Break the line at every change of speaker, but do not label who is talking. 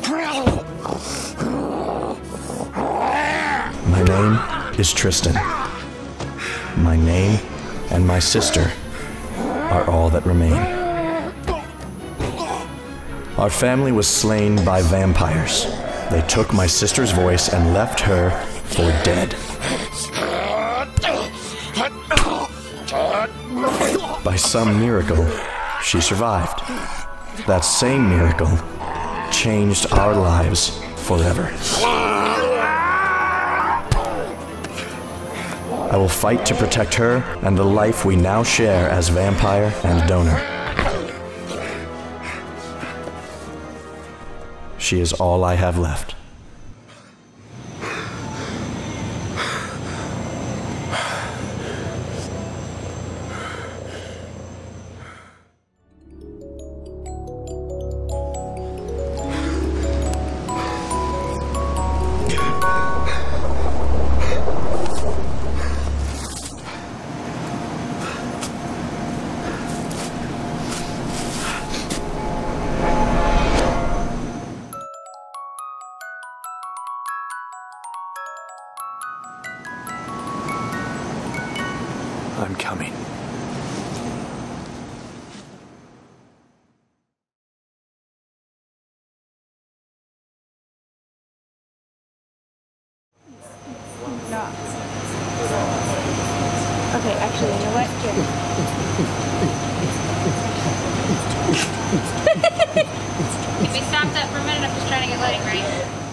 My name is Tristan. My name and my sister are all that remain. Our family was slain by vampires. They took my sister's voice and left her for dead. By some miracle, she survived. That same miracle changed our lives forever. I will fight to protect her and the life we now share as vampire and donor. She is all I have left. I'm coming.
No. Okay, actually, you know what? Here.
Can we stop that for a minute? I'm just trying to get lighting right.